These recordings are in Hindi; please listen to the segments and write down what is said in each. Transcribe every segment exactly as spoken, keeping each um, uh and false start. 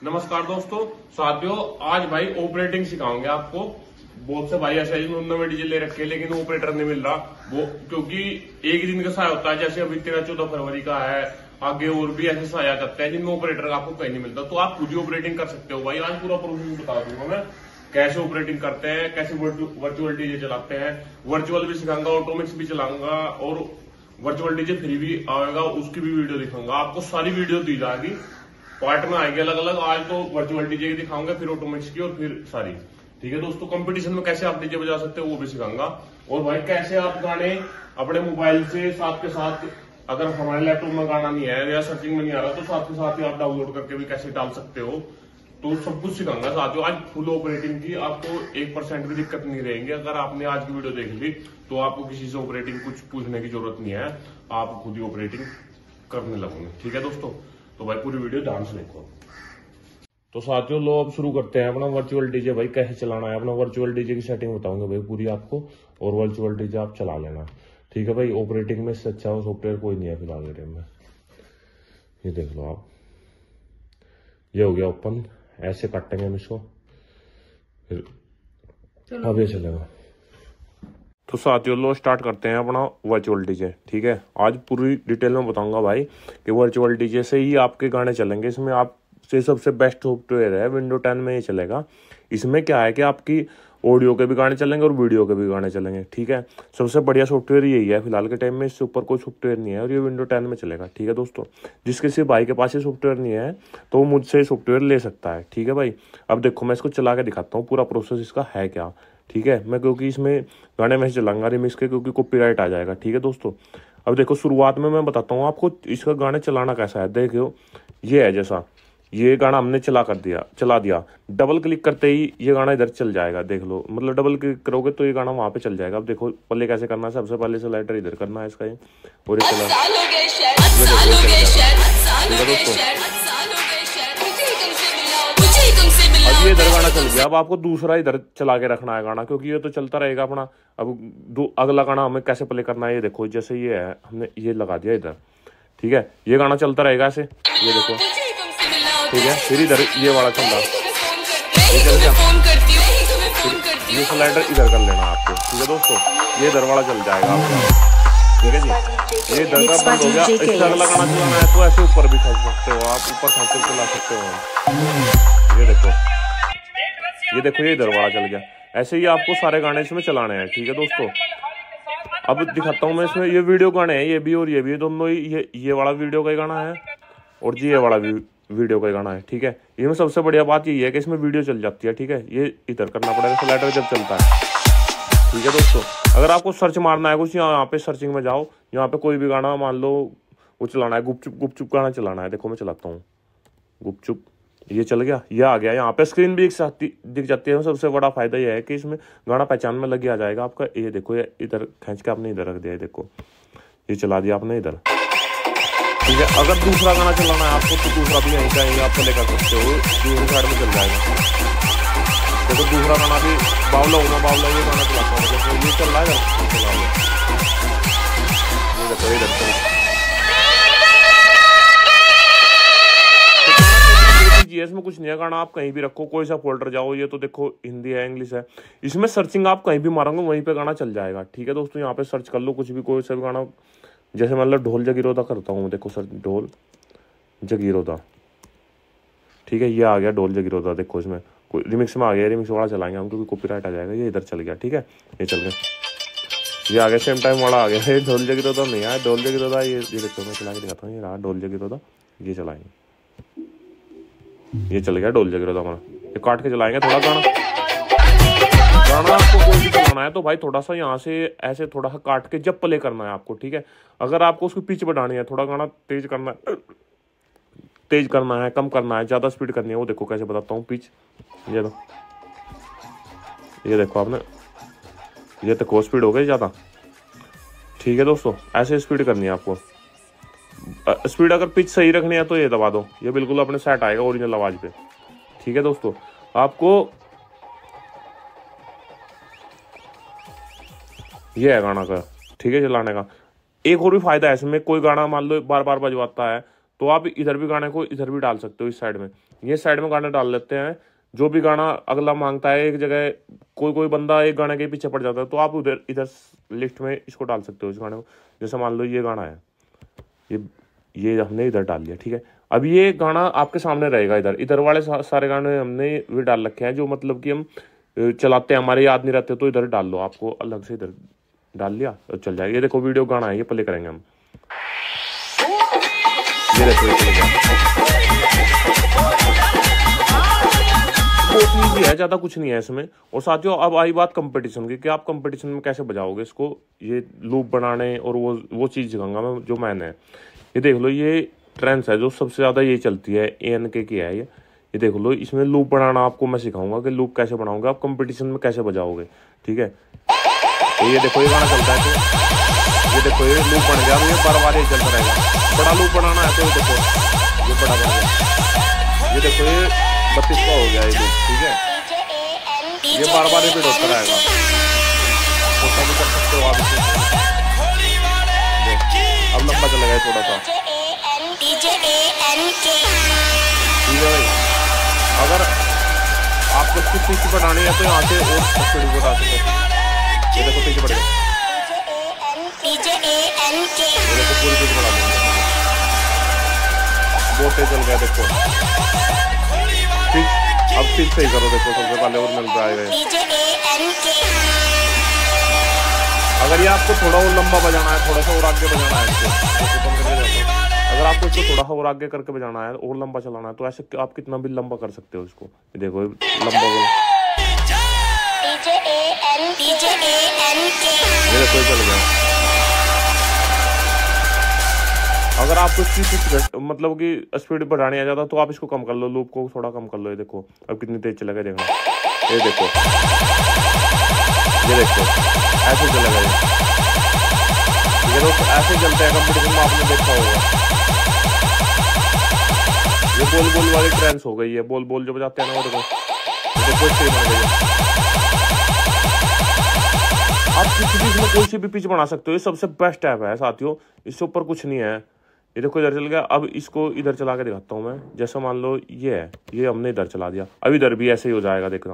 नमस्कार दोस्तों, साथियों, आज भाई ऑपरेटिंग सिखाऊंगे आपको। बहुत से भाई ऐसे नवे डीजे ले रखे लेकिन ऑपरेटर नहीं मिल रहा, वो क्योंकि एक दिन का साया होता है। जैसे अभी तेरह चौदह फरवरी का है, आगे और भी ऐसे साया करते हैं जिनमें ऑपरेटर आपको कहीं नहीं मिलता। तो आप खुद ही ऑपरेटिंग कर सकते हो भाई। आज पूरा प्रोसेस बता दूंगा मैं, कैसे ऑपरेटिंग करते हैं, कैसे वर्चुअल डीजे चलाते हैं। वर्चुअल भी सिखाऊंगा, ऑटोमिक्स भी चलाऊंगा और वर्चुअल डीजे फ्री भी आएगा, उसकी भी वीडियो दिखाऊंगा। आपको सारी वीडियो दी जाएगी, पार्ट में आएगी अलग अलग। आज तो वर्चुअल डीजे की दिखाऊंगा, फिर ऑटोमेटिक्स की और फिर सारी। ठीक है दोस्तों, कंपटीशन में कैसे आप डीजे बजा सकते हो वो भी सिखाऊंगा। और भाई कैसे आप गाने अपने मोबाइल से साथ के साथ, अगर हमारे लैपटॉप में गाना नहीं है या सर्चिंग में नहीं आ रहा तो साथ के साथ ही आप डाउनलोड करके भी कैसे डाल सकते हो, तो सब कुछ सिखाऊंगा साथियों। आज फुल ऑपरेटिंग की आपको एक परसेंट भी दिक्कत नहीं रहेगी। अगर आपने आज की वीडियो देख ली तो आपको किसी से ऑपरेटिंग कुछ पूछने की जरूरत नहीं है, आप खुद ही ऑपरेटिंग करने लगोगे। ठीक है दोस्तों, तो भाई पूरी वीडियो ध्यान से देखो। तो साथियों लो अब शुरू करते हैं अपना वर्चुअल डीजे। भाई कैसे चलाना है अपना वर्चुअल डीजे की सेटिंग बताऊंगा भाई पूरी आपको, और वर्चुअल डीजे आप चला लेना। ठीक है भाई, ऑपरेटिंग में इससे अच्छा सॉफ्टवेयर कोई नहीं है फिलहाल मेरे में। ये देख लो आप, ये हो गया ओपन। ऐसे काटेंगे हम इसको, फिर अब ये चलेगा। तो साथियों लो स्टार्ट करते हैं अपना वर्चुअल डीजे। ठीक है, आज पूरी डिटेल में बताऊंगा भाई कि वर्चुअल डीजे से ही आपके गाने चलेंगे। इसमें आपसे सबसे बेस्ट सॉफ्टवेयर है विंडो टेन में ही चलेगा। इसमें क्या है कि आपकी ऑडियो के भी गाने चलेंगे और वीडियो के भी गाने चलेंगे। ठीक है, सबसे बढ़िया सॉफ्टवेयर यही है फिलहाल के टाइम में, इससे ऊपर कोई सॉफ्टवेयर नहीं है और ये विंडो टेन में चलेगा। ठीक है दोस्तों, जिसके सिर्फ भाई के पास ये सॉफ्टवेयर नहीं है तो वो मुझसे सॉफ्टवेयर ले सकता है। ठीक है भाई, अब देखो मैं इसको चला के दिखाता हूँ पूरा प्रोसेस इसका है क्या। ठीक है, मैं क्योंकि इसमें गाने में चलाऊंगा रिमिक्स के, क्योंकि कॉपीराइट आ जाएगा। ठीक है दोस्तों, अब देखो शुरुआत में मैं बताता हूँ आपको इसका गाने चलाना कैसा है। देखो ये है, जैसा ये गाना हमने चला कर दिया चला दिया, डबल क्लिक करते ही ये गाना इधर चल जाएगा। देख लो, मतलब डबल क्लिक करोगे तो ये गाना वहां पे चल जाएगा। अब देखो पहले कैसे करना है, सबसे पहले स्लाइडर इधर करना है इसका, ये और ये चला। अब ये इधर गाना चल गया। अब आपको दूसरा इधर चला के रखना है गाना, क्योंकि ये तो चलता रहेगा अपना। अब दो अगला गाना हमें कैसे प्ले करना है, ये देखो जैसे ये है, हमने ये लगा दिया इधर। ठीक है, ये गाना चलता रहेगा ऐसे, ये देखो। ठीक है, फिर इधर ये वाला चल रहा, ये चल गया। ये स्लाइडर इधर कर लेना आपको। ठीक है दोस्तों, ये इधर वाला चल जाएगा आपका। ठीक है जी, ये इधर का बंद हो गया। इससे अगला गाना चलाना है तो ऐसे ऊपर भी खींच सकते हो आप, ऊपर खींच कर चला सकते हो। ये देखो ये देखो ये इधर वाला चल गया। ऐसे ही आपको सारे गाने इसमें चलाने हैं। ठीक है दोस्तों, अब दिखाता हूँ मैं इसमें। ये वीडियो गाने हैं, ये भी और ये भी, दोनों ही। ये ये वाला वीडियो का गाना है और जी ये वाला भी वीडियो का गाना है। ठीक है, इसमें सबसे बढ़िया बात यही है कि इसमें वीडियो चल जाती है। ठीक है, ये इधर करना पड़ेगा स्लाइडर जब चलता है। ठीक है दोस्तों, अगर आपको सर्च मारना है कुछ, यहाँ पे सर्चिंग में जाओ, यहाँ पे कोई भी गाना मान लो वो चलाना है, गुपचुप गुपचुप गाना चलाना है। देखो मैं चलाता हूँ गुपचुप, ये चल गया, ये आ गया। यहाँ पे स्क्रीन भी एक साथ दिख जाती है। सबसे बड़ा फायदा यह है कि इसमें गाना पहचान में लग आ जाएगा आपका। ये देखो, ये इधर खींच के आपने इधर रख दिया, देखो ये चला दिया आपने इधर। ठीक है, अगर दूसरा गाना चलाना है आपको तो दूसरा भी यहीं का यहीं आप प्ले कर सकते हो, दूसरी साइड में चल जाएगा। देखो दूसरा गाना भी बावला होगा, बावला ये गाना चलाता हूँ, जैसे ये चल रहा है चला गया। ये देखो इधर चल, इसमें कुछ नहीं है, गाना आप कहीं भी रखो, कोई सा फोल्डर जाओ। ये तो देखो हिंदी है, इंग्लिश है, इसमें सर्चिंग आप कहीं भी मारोगे वहीं पे गाना चल जाएगा। ठीक है दोस्तों, यहाँ पे सर्च कर लो कुछ भी, कोई सा भी गाना। जैसे मतलब ढोल जगीरोदा करता हूँ, देखो सर ढोल जगीरोदा। ठीक है, ये आ गया ढोल जगीरोदा। देखो इसमें कोई रिमिक्स में आ गया, रिमिक्स वाला चलाएंगे हम क्योंकि कॉपीराइट आ जाएगा। ये इधर चल गया। ठीक है, ये चल गया, ये आ गया सेम टाइम वाला आ गया। ये ढोल जगीरोदा नहीं आया, ढोल जगीरोदा ये ये देखो मैं चला के दिखाता हूँ। ये रहा ढोल जगीरोदा, ये चलाएंगे, ये चल गया ढोल जगीरोदा हमारा। ये काट के चलाएंगे थोड़ा गाना। गाना आपको कोई भी चलाना है तो भाई थोड़ा सा यहाँ से ऐसे थोड़ा सा काट के जब प्ले करना है आपको। ठीक है, अगर आपको उसकी पिच बढ़ानी है, थोड़ा गाना तेज करना है, तेज करना है, कम करना है, ज्यादा स्पीड करनी है, वो देखो कैसे बताता हूँ पिच। ये दो, ये देखो आपने, ये देखो स्पीड हो गई ज्यादा। ठीक है दोस्तों, ऐसे स्पीड करनी है आपको। स्पीड अगर पिच सही रखनी है तो ये दबा दो, ये बिल्कुल अपने सेट आएगा ओरिजिनल आवाज पे। ठीक है दोस्तों, आपको ये है गाना का। ठीक है, चलाने का एक और भी फायदा है इसमें, कोई गाना मान लो बार बार बजवाता है तो आप इधर भी गाने को इधर भी डाल सकते हो, इस साइड में। ये साइड में गाने डाल लेते हैं, जो भी गाना अगला मांगता है। एक जगह कोई कोई बंदा एक गाने के पीछे पड़ जाता है, तो आप उधर इधर लिस्ट में इसको डाल सकते हो, इस गाने को। जैसे मान लो ये गाना है, ये ये हमने इधर डाल दिया, ठीक है। अब ये गाना आपके सामने रहेगा, इधर इधर वाले सा, सारे गाने हमने भी डाल रखे हैं, जो मतलब कि हम चलाते हैं, हमारे याद नहीं रहते, तो इधर डाल लो। आपको अलग से इधर डाल लिया तो चल जाएगा। ये देखो वीडियो गाना है, ये प्ले करेंगे हम। ये देखो ये प्ले बहुत ईजी है, ज्यादा कुछ नहीं है इसमें। और साथियों अब आई बात कंपटीशन की, कि आप कंपटीशन में कैसे बजाओगे इसको। ये लूप बनाने और वो वो चीज दिखाऊंगा मैं, जो मैंने ये देख लो, ये ट्रेंड्स है जो सबसे ज्यादा ये चलती है, ए एन के की है ये ये देख लो। इसमें लूप बनाना आपको मैं सिखाऊंगा कि लूप कैसे बनाओगे आप, कंपटीशन में कैसे बजाओगे, ठीक है। तो ये देखो ये गाना चलता है, तो ये देखो ये लूप बन गया, ये बार बार ये चलता रहेगा। बड़ा लूप बनाना है तो ये देखो ये बड़ा बन गया। ये देखो ये बत्तीस का हो गया ये लूप, ठीक है। ये बार बार रिपीट होता रहेगा, छोटा भी कर सकते हो आप इसे। अब लंबा चलेगा थोड़ा सा, ठीक है भाई। अगर आपको इसकी पिच बढ़ानी है तो यहाँ से और स्पीड बढ़ा सकते हो। ये देखो पिच बढ़ेगा, ये देखो पूरी पिच बढ़ा देंगे, बहुत तेज चल गया। देखो पिच, अब पिच सही करो, देखो सबसे पहले और मिल जाएगा। अगर ये आपको थोड़ा और लंबा बजाना है, थोड़ा सा और आगे बजाना है इसको, अगर आपको इसको थोड़ा सा और आगे करके बजाना है और लंबा चलाना है, तो ऐसे आप कितना भी लंबा कर सकते हो इसको। ये देखो लंबा, ये देखो चल गया। अगर आपको इसकी कुछ मतलब कि स्पीड बढ़ानी आ जाता तो आप इसको कम कर लो, लूप को थोड़ा कम कर लो। ये देखो अब कितनी तेज चलेगा, देखना। ये देखो ये देखो ऐसे चलेगा ये, ये दोस्तों ऐसे चलते हैं कंपटीशन में, आपने देखा होगा। ये बोल बोल वाली ट्रेंड्स हो गई है, बोल बोल जो बजाते हैं ना, वो देखो देखो सही बन गई है। आप किसी भी इसमें कोई सी भी पिच बना सकते हो, ये सबसे बेस्ट ऐप है साथियों, इससे ऊपर कुछ नहीं है। ये देखो इधर चल गया। अब इसको इधर चला के दिखाता हूँ मैं। जैसा मान लो ये है, ये हमने इधर चला दिया, अब इधर भी ऐसे ही हो जाएगा, देखना।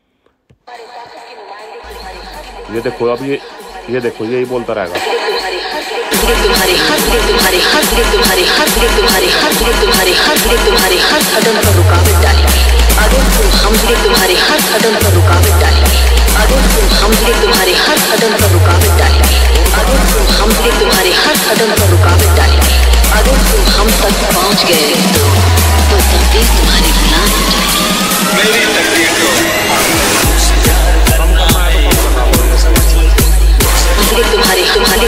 ये देखो अब ये ये देखो यही बोलता रहेगा। तुम्हारे हर तुम्हारे हर तुम्हारे हर तुम्हारे हर तुम्हारे हर तुम्हारे हर कदम पर रुकावट डाले। अगर तुम हमसे तुम्हारे हर कदम पर रुकावट डाले, अगर तुम हमसे तुम्हारे हर कदम पर रुकावट डाले, अगर तुम हमसे तुम्हारे हर कदम पर रुकावट डाले, अगर तुम हम तक पहुंच गए तो तो तकदीर तुम्हारी गुलाम हो जाएगी। मेरी तकदीर को तुम्हारे तुम्हारे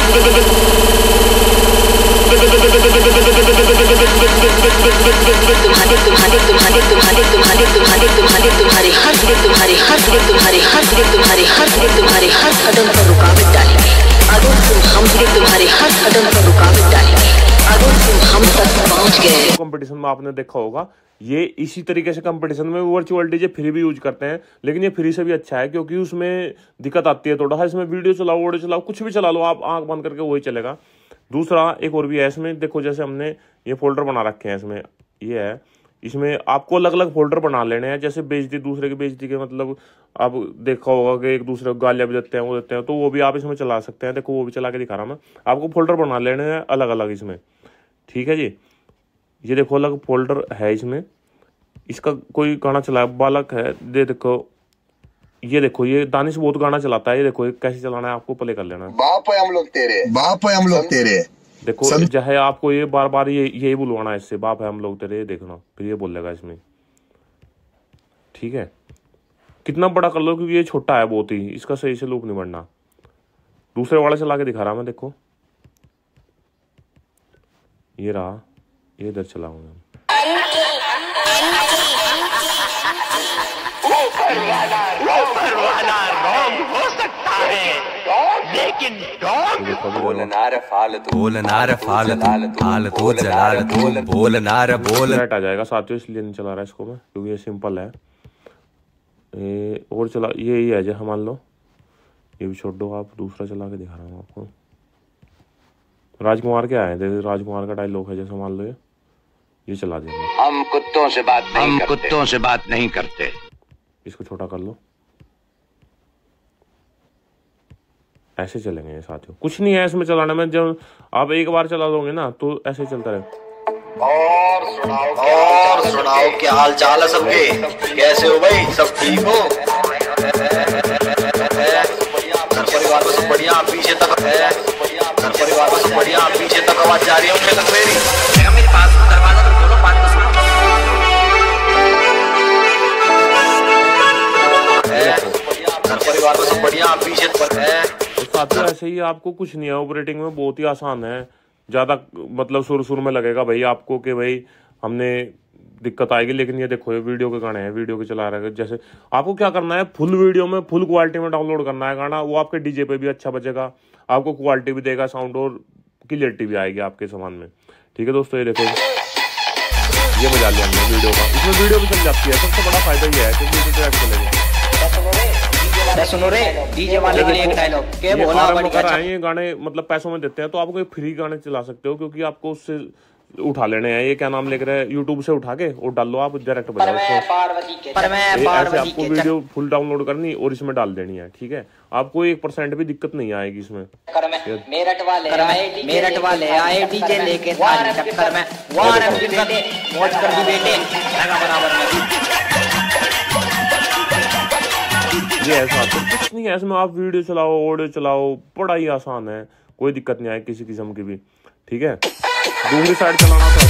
तुम्हारे तुम्हारे तुम्हारे तुम्हारे तुम्हारे तुम्हारे तुम्हारे तुम्हारे हर तुम्हारे हर तुम्हारे हर तुम्हारे हर तुम्हारे हर कदम पर रुकावट डाले। अगर तुम हमसे तुम्हारे हर कदम पर रुकावट डाले, अगर तुम हम तक पहुंच गए। कंपटीशन में आपने देखा होगा, ये इसी तरीके से कंपटीशन में वर्चुअल डीजे फ्री भी यूज करते हैं, लेकिन ये फ्री से भी अच्छा है क्योंकि उसमें दिक्कत आती है थोड़ा सा। इसमें वीडियो चलाओ, ऑडियो चलाओ, कुछ भी चला लो आप, आंख बंद करके वही चलेगा। दूसरा एक और भी है इसमें, देखो जैसे हमने ये फोल्डर बना रखे हैं इसमें, ये है, इसमें आपको अलग अलग फोल्डर बना लेने हैं। जैसे बेइज्जती, दूसरे की बेइज्जती के मतलब आप देखा होगा कि एक दूसरे को गालियां भी देते हैं, वो देते हैं, तो वो भी आप इसमें चला सकते हैं। देखो वो भी चला के दिखा रहा मैं आपको, फोल्डर बना लेने हैं अलग अलग इसमें, ठीक है जी। ये देखो अलग फोल्डर है इसमें। इसका कोई गाना चला बालक है, दे देखो, ये देखो ये दानिश बहुत गाना चलाता है। ये देखो ये कैसे चलाना है, आपको प्ले कर लेना है। बाप है हम लोग तेरे, बाप है हम लोग तेरे। देखो चाहे आपको ये बार बार ये यही बुलवाना है इससे, बाप है हम लोग तेरे, देखना फिर ये बोलेगा इसमें, ठीक है। कितना बड़ा कर लो क्योंकि ये छोटा है बहुत ही, इसका सही से लूप नहीं बढ़ना। दूसरे वाले चला के दिखा रहा मैं, देखो ये रहा, ये इधर चलाऊंगा। हो सकता है लेकिन बोलनार फालतू बोलनार फालतू फालतू जलालतू बोलनार बोल आ जाएगा साथियों, इसलिए नहीं चला रहा इसको मैं, क्योंकि ये सिंपल है। ये और चला, ये ही है जैसे मान लो, ये भी छोड़ दो आप, दूसरा चला के दिखा रहा हूँ आपको। राजकुमार क्या है, देखो राजकुमार का डायलॉग है, जैसे मान लो ये ये चला दिया। हम कुत्तों से बात नहीं हम करते। कुत्तों से बात नहीं करते। इसको छोटा कर लो, ऐसे चलेंगे ये साथियों। कुछ नहीं है इसमें चलाने में, जब आप एक बार चला दोगे ना तो ऐसे चलता रहे। और सुनाओ और सुनाओ क्या हाल चाल है सबके, कैसे हो भाई, सब ठीक हो? घर परिवार में सब बढ़िया, पीछे तक है घर परिवार में सब बढ़िया, पीछे तक आवाज जा रही है उनके तक मेरी। मेरे पास दरवाजा तो खोलो, बात तो सुनो। घर परिवार में सब बढ़िया, पीछे तक है। साथियों ऐसे ही आपको कुछ नहीं है, ऑपरेटिंग में बहुत ही आसान है। ज़्यादा मतलब शुरू शुरू में लगेगा भाई आपको कि भाई हमने दिक्कत आएगी, लेकिन ये देखो ये वीडियो के गाने हैं, वीडियो के चला रहे हैं। जैसे आपको क्या करना है, फुल वीडियो में फुल क्वालिटी में डाउनलोड करना है गाना, वो आपके डीजे पे भी अच्छा बजेगा, आपको क्वालिटी भी देगा, साउंड और क्लियरिटी भी आएगी आपके सामान में। ठीक है दोस्तों, ये देखो ये बजा लिया हमने वीडियो का, इसमें वीडियो भी चल जाती है। सबसे बड़ा फायदा ये है कि वीडियो ट्रैक चलेगा। सुनो रे डीजे वाले के लिए एक डायलॉग के बोला बढ़िया अच्छा। ये गाने मतलब पैसों में देते हैं, तो आपको फ्री गाने चला सकते हो, क्योंकि आपको उससे उठा लेने हैं। ये क्या नाम लिख रहे हैं, यूट्यूब से उठा के और डाल लो, आप डायरेक्ट बजाओ। ऐसे आपको वीडियो फुल डाउनलोड करनी और इसमें डाल देनी है। ठीक है, आपको एक परसेंट भी दिक्कत नहीं आएगी इसमें। मेरठ वाले आए मेरठ वाले आए डीजे लेके थारी टक्कर में वार मौज कर दी बेटे बराबर में। ये ऐसा कुछ नहीं है इसमें, आप वीडियो चलाओ, ऑडियो चलाओ, बड़ा ही आसान है, कोई दिक्कत नहीं आए किसी किस्म की भी। ठीक है, दूसरी साइड चलाना तो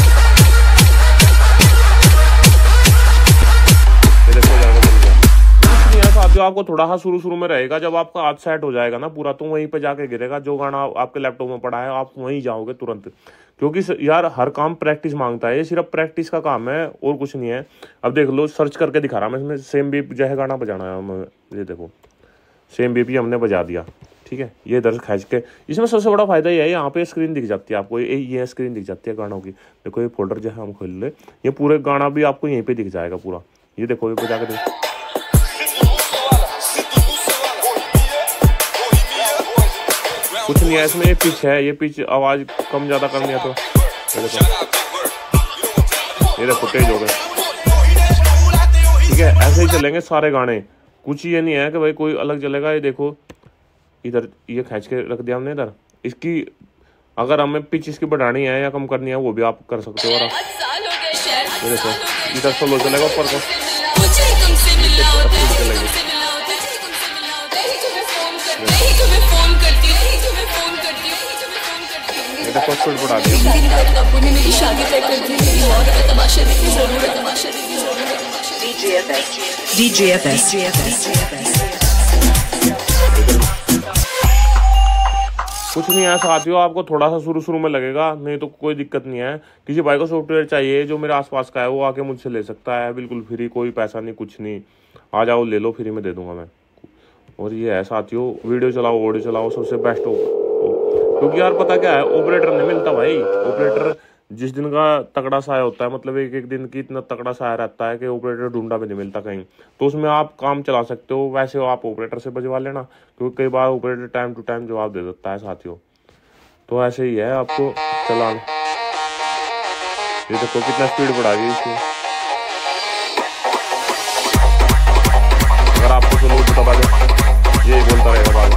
साथियों आपको थोड़ा सा शुरू शुरू में रहेगा, जब आपका हाथ सेट हो जाएगा ना पूरा, तो वहीं पे जाके गिरेगा। जो गाना आपके लैपटॉप में पड़ा है आप वहीं जाओगे तुरंत, क्योंकि यार हर काम प्रैक्टिस मांगता है, ये सिर्फ प्रैक्टिस का काम है और कुछ नहीं है। अब देख लो, सर्च करके दिखा रहा मैं इसमें, सेम बीप जो है गाना बजाना है, ये देखो सेम बीप ही हमने बजा दिया। ठीक है, ये इधर खींच के, इसमें सबसे बड़ा फायदा ये है, यहाँ पे स्क्रीन दिख जाती है आपको, ये ये स्क्रीन दिख जाती है गानों की। देखो ये फोल्डर जो है हम खोल ले, ये पूरे गाना भी आपको यहीं पे दिख जाएगा पूरा। ये देखो ये बजा के देखो, कुछ नहीं है इसमें। ये पिच है, ये पिच आवाज कम ज्यादा करनी है तो ये देखो, ये देखो तेज हो गए। ठीक है, ऐसे ही चलेंगे सारे गाने, कुछ ये नहीं है कि भाई कोई अलग चलेगा। ये देखो इधर ये खींच के रख दिया हमने इधर, इसकी अगर हमें पिच इसकी बढ़ानी है या कम करनी है वो भी आप कर सकते हो। और ये देखो इधर स्लो चलेगा, ऊपर को चलेगी। देखो स्पीड बढ़ा दी। कुछ नहीं है साथियों, आपको थोड़ा सा शुरू शुरू में लगेगा, नहीं तो कोई दिक्कत नहीं है। किसी भाई को सॉफ्टवेयर चाहिए जो मेरे आसपास का है, वो आके मुझसे ले सकता है, बिल्कुल फ्री, कोई पैसा नहीं कुछ नहीं, आ जाओ ले लो, फ्री में दे दूंगा मैं। और ये है साथियों, वीडियो चलाओ, ऑडियो चलाओ, सबसे बेस्ट हो। क्योंकि यार पता क्या है, ऑपरेटर नहीं मिलता भाई। ऑपरेटर जिस दिन का तगड़ा साया होता है, मतलब एक एक दिन की इतना तगड़ा साया रहता है कि ऑपरेटर ढूंढा भी नहीं मिलता कहीं, तो उसमें आप काम चला सकते हो। वैसे हो आप ऑपरेटर से बजवा लेना, क्योंकि कई बार ऑपरेटर टाइम टू टाइम जवाब दे देता है साथियों। तो ऐसे ही है आपको चलाना। ये देखो कितना स्पीड बढ़ा गई इसमें। अगर आपको चलो दबा दे, ये बोलता रहेगा बाद।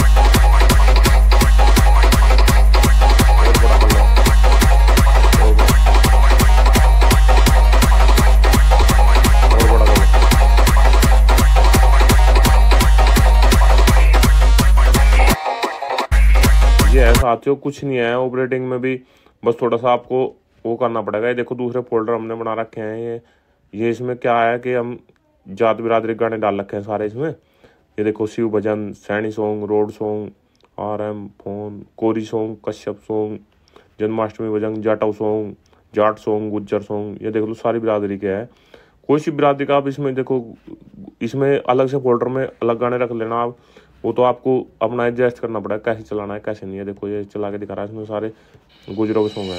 साथियों कुछ नहीं है ऑपरेटिंग में भी, बस थोड़ा सा आपको वो करना पड़ेगा। ये देखो दूसरे फोल्डर हमने बना रखे हैं। ये ये इसमें क्या है कि हम जात बिरादरी गाने डाल रखे हैं सारे इसमें। ये देखो Shiv bhajan, Saini song, road song, R M phone, Kori song, Kashyap song, Janmashtami bhajan, Jatav song, Jat song, Gujjar song. ये देख लो सारी बिरादरी के है। कोई सी बिरादरी का आप इसमें देखो, इसमें अलग से फोल्डर में अलग गाने रख लेना आप, वो तो आपको अपना एडजस्ट करना पड़ेगा कैसे चलाना है कैसे नहीं है। देखो ये चला के दिखा रहा है, इसमें सारे गुजरों के सॉन्ग हैं।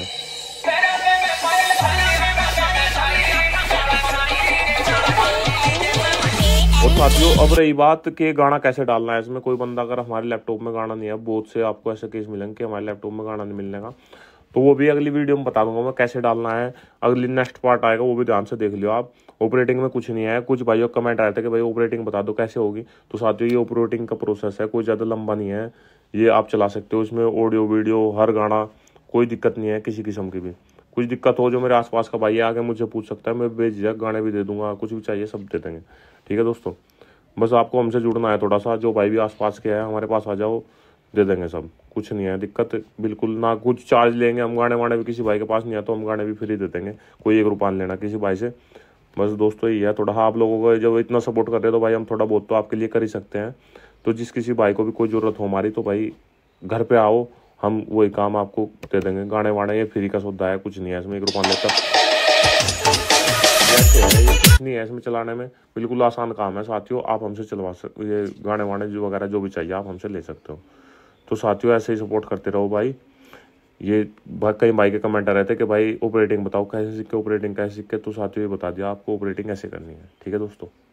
और साथियों अब रही बात कि गाना कैसे डालना है इसमें। कोई बंदा अगर हमारे लैपटॉप में गाना नहीं है, बहुत से आपको ऐसे केस मिलेंगे कि हमारे लैपटॉप में गाना नहीं मिलने का, तो वो भी अगली वीडियो में बता दूंगा मैं कैसे डालना है। अगली नेक्स्ट पार्ट आएगा, वो भी ध्यान से देख लियो आप। ऑपरेटिंग में कुछ नहीं है। कुछ भाइयों का कमेंट आया था कि भाई ऑपरेटिंग बता दो कैसे होगी। तो साथियों ये ऑपरेटिंग का प्रोसेस है, कोई ज़्यादा लंबा नहीं है, ये आप चला सकते हो। इसमें ऑडियो वीडियो हर गाना, कोई दिक्कत नहीं है किसी किस्म की भी। कुछ दिक्कत हो जो मेरे आसपास का भाई है आगे मुझे पूछ सकता है, मैं बेझिझक गाने भी दे दूंगा, कुछ भी चाहिए सब दे देंगे। ठीक है दोस्तों, बस आपको हमसे जुड़ना है थोड़ा सा। जो भाई भी आसपास के है हमारे पास आ जाओ, दे देंगे सब, कुछ नहीं है दिक्कत बिल्कुल ना। कुछ चार्ज लेंगे हम, गाने वाने भी किसी भाई के पास नहीं है तो हम गाने भी फ्री दे देंगे, कोई एक रुपया लेना किसी भाई से। बस दोस्तों यही है, थोड़ा हाँ आप लोगों को जब इतना सपोर्ट कर रहे हो तो भाई हम थोड़ा बहुत तो आपके लिए कर ही सकते हैं। तो जिस किसी भाई को भी कोई ज़रूरत हो हमारी तो भाई घर पे आओ, हम वही काम आपको दे देंगे। गाने वाने ये फ्री का सौदा है, कुछ नहीं है इसमें एक रुपया लेकर। ये कुछ नहीं है इसमें चलाने में, बिल्कुल आसान काम है साथियों। आप हमसे चलवा सकते, ये गाने वाने जो वगैरह जो भी चाहिए आप हमसे ले सकते हो। तो साथियों ऐसे ही सपोर्ट करते रहो भाई। ये कई भाई के कमेंट आ रहे थे कि भाई ऑपरेटिंग बताओ कैसे सीखे, ऑपरेटिंग कैसे सीखे। तो साथियों ये बता दिया आपको ऑपरेटिंग कैसे करनी है। ठीक है दोस्तों।